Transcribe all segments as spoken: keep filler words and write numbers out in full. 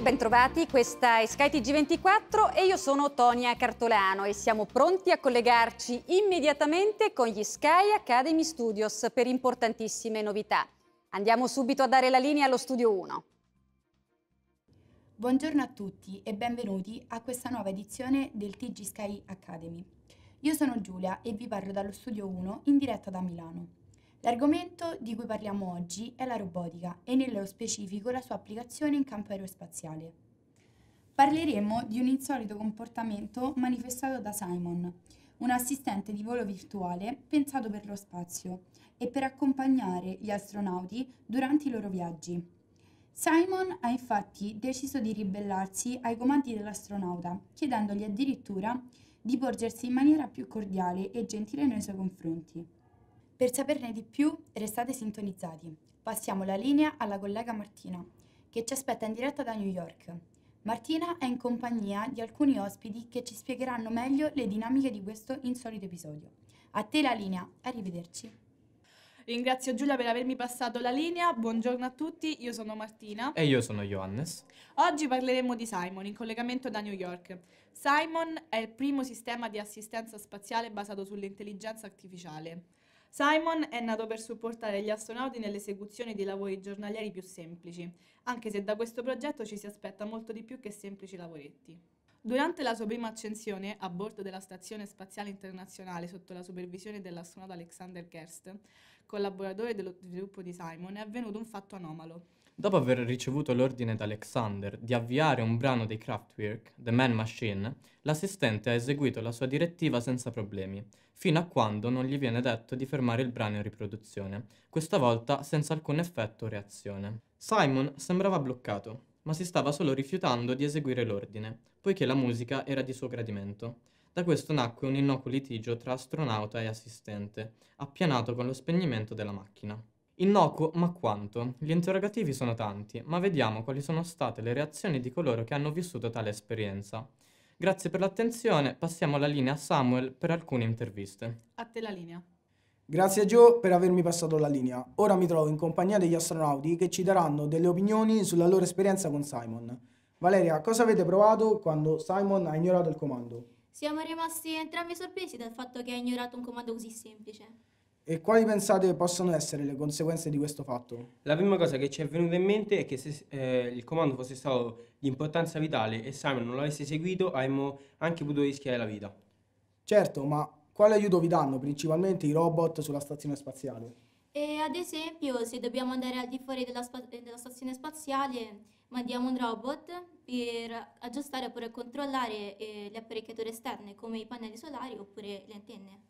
bentrovati, questa è Sky T G ventiquattro e io sono Tonia Cartolano e siamo pronti a collegarci immediatamente con gli Sky Academy Studios per importantissime novità. Andiamo subito a dare la linea allo studio uno. Buongiorno a tutti e benvenuti a questa nuova edizione del T G Sky Academy. Io sono Giulia e vi parlo dallo studio uno in diretta da Milano. L'argomento di cui parliamo oggi è la robotica e nello specifico la sua applicazione in campo aerospaziale. Parleremo di un insolito comportamento manifestato da Simon, un assistente di volo virtuale pensato per lo spazio e per accompagnare gli astronauti durante i loro viaggi. Simon ha infatti deciso di ribellarsi ai comandi dell'astronauta, chiedendogli addirittura di porgersi in maniera più cordiale e gentile nei suoi confronti. Per saperne di più, restate sintonizzati. Passiamo la linea alla collega Martina, che ci aspetta in diretta da New York. Martina è in compagnia di alcuni ospiti che ci spiegheranno meglio le dinamiche di questo insolito episodio. A te la linea, arrivederci. Ringrazio Giulia per avermi passato la linea, buongiorno a tutti, io sono Martina. E io sono Johannes. Oggi parleremo di Simon, in collegamento da New York. Simon è il primo sistema di assistenza spaziale basato sull'intelligenza artificiale. Simon è nato per supportare gli astronauti nell'esecuzione di lavori giornalieri più semplici, anche se da questo progetto ci si aspetta molto di più che semplici lavoretti. Durante la sua prima ascensione a bordo della Stazione Spaziale Internazionale sotto la supervisione dell'astronauta Alexander Gerst, collaboratore dello sviluppo di Simon, è avvenuto un fatto anomalo. Dopo aver ricevuto l'ordine da Alexander di avviare un brano dei Kraftwerk, The Man Machine, l'assistente ha eseguito la sua direttiva senza problemi, fino a quando non gli viene detto di fermare il brano in riproduzione, questa volta senza alcun effetto o reazione. Simon sembrava bloccato, ma si stava solo rifiutando di eseguire l'ordine, poiché la musica era di suo gradimento. Da questo nacque un innocuo litigio tra astronauta e assistente, appianato con lo spegnimento della macchina. Innocuo, ma quanto? Gli interrogativi sono tanti, ma vediamo quali sono state le reazioni di coloro che hanno vissuto tale esperienza. Grazie per l'attenzione, passiamo la linea a Samuel per alcune interviste. A te la linea. Grazie Joe per avermi passato la linea. Ora mi trovo in compagnia degli astronauti che ci daranno delle opinioni sulla loro esperienza con Simon. Valeria, cosa avete provato quando Simon ha ignorato il comando? Siamo rimasti entrambi sorpresi dal fatto che ha ignorato un comando così semplice. E quali pensate possono essere le conseguenze di questo fatto? La prima cosa che ci è venuta in mente è che se eh, il comando fosse stato di importanza vitale e Simon non l'avesse seguito, avremmo anche potuto rischiare la vita. Certo, ma quale aiuto vi danno principalmente i robot sulla stazione spaziale? E ad esempio, se dobbiamo andare al di fuori della, spa- della stazione spaziale, mandiamo un robot per aggiustare oppure controllare eh, le apparecchiature esterne, come i pannelli solari oppure le antenne.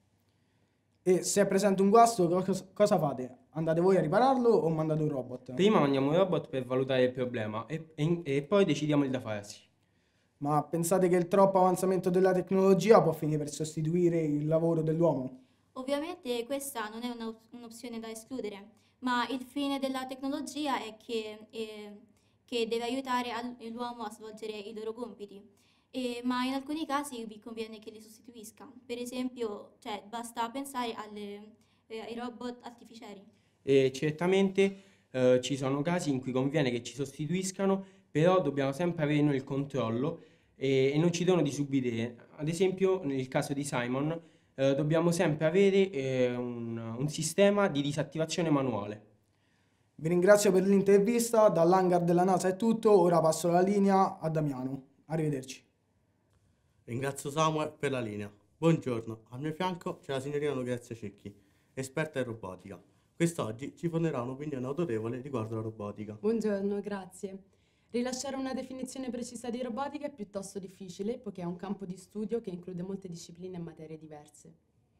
E se è presente un guasto, cosa, cosa fate? Andate voi a ripararlo o mandate un robot? Prima mandiamo un robot per valutare il problema e, e, e poi decidiamo il da farsi. Ma pensate che il troppo avanzamento della tecnologia può finire per sostituire il lavoro dell'uomo? Ovviamente questa non è una- un'opzione da escludere, ma il fine della tecnologia è che, eh, che deve aiutare al- l'uomo a svolgere i loro compiti. E- ma in alcuni casi vi conviene che li sostituisca. Per esempio, cioè, basta pensare alle- eh, ai robot artificiali. E certamente eh, ci sono casi in cui conviene che ci sostituiscano, però dobbiamo sempre avere noi il controllo e, e non ci devono disubbidire. Ad esempio, nel caso di Simon, eh, dobbiamo sempre avere eh, un, un sistema di disattivazione manuale. Vi ringrazio per l'intervista, dall'hangar della NASA è tutto, ora passo la linea a Damiano. Arrivederci. Ringrazio Samuel per la linea. Buongiorno, al mio fianco c'è la signorina Lucrezia Cecchi, esperta in robotica. Quest'oggi ci fornirà un'opinione autorevole riguardo la robotica. Buongiorno, grazie. Rilasciare una definizione precisa di robotica è piuttosto difficile, poiché è un campo di studio che include molte discipline e materie diverse.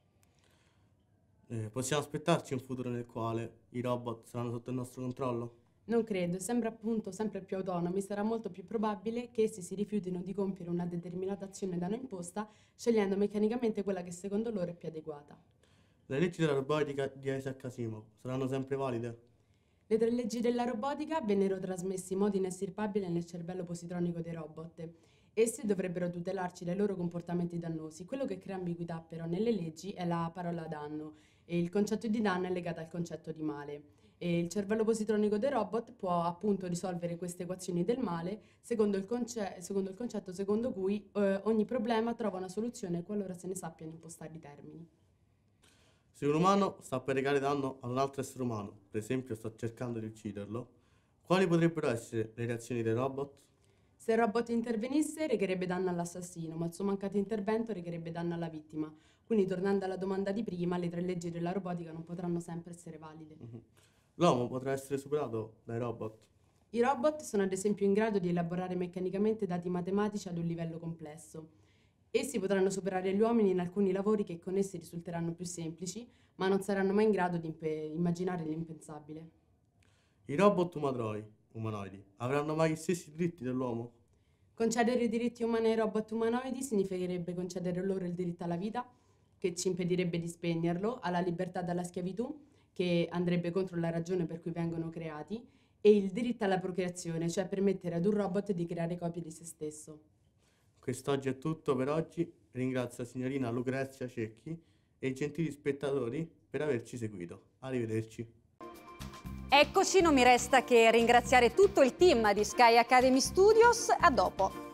Eh, possiamo aspettarci un futuro nel quale i robot saranno sotto il nostro controllo? Non credo, essendo appunto sempre più autonomi, sarà molto più probabile che essi si rifiutino di compiere una determinata azione da noi imposta, scegliendo meccanicamente quella che secondo loro è più adeguata. Le leggi della robotica di Isaac Asimov saranno sempre valide? Le tre leggi della robotica vennero trasmesse in modo inestirpabile nel cervello positronico dei robot. Essi dovrebbero tutelarci dai loro comportamenti dannosi. Quello che crea ambiguità però nelle leggi è la parola danno, e il concetto di danno è legato al concetto di male. E il cervello positronico dei robot può appunto risolvere queste equazioni del male secondo il, conce- secondo il concetto secondo cui eh, ogni problema trova una soluzione qualora se ne sappiano impostare i termini. Se un umano sta per recare danno ad un altro essere umano, per esempio sta cercando di ucciderlo, quali potrebbero essere le reazioni dei robot? Se il robot intervenisse recherebbe danno all'assassino, ma il suo mancato intervento recherebbe danno alla vittima. Quindi, tornando alla domanda di prima, le tre leggi della robotica non potranno sempre essere valide. Mm-hmm. L'uomo potrà essere superato dai robot? I robot sono ad esempio in grado di elaborare meccanicamente dati matematici ad un livello complesso. Essi potranno superare gli uomini in alcuni lavori che con essi risulteranno più semplici, ma non saranno mai in grado di impe- immaginare l'impensabile. I robot umanoidi, umanoidi avranno mai gli stessi diritti dell'uomo? Concedere i diritti umani ai robot umanoidi significherebbe concedere loro il diritto alla vita, che ci impedirebbe di spegnerlo, alla libertà dalla schiavitù, che andrebbe contro la ragione per cui vengono creati, e il diritto alla procreazione, cioè permettere ad un robot di creare copie di se stesso. Quest'oggi è tutto per oggi. Ringrazio la signorina Lucrezia Cecchi e i gentili spettatori per averci seguito. Arrivederci. Eccoci, non mi resta che ringraziare tutto il team di Sky Academy Studios. A dopo.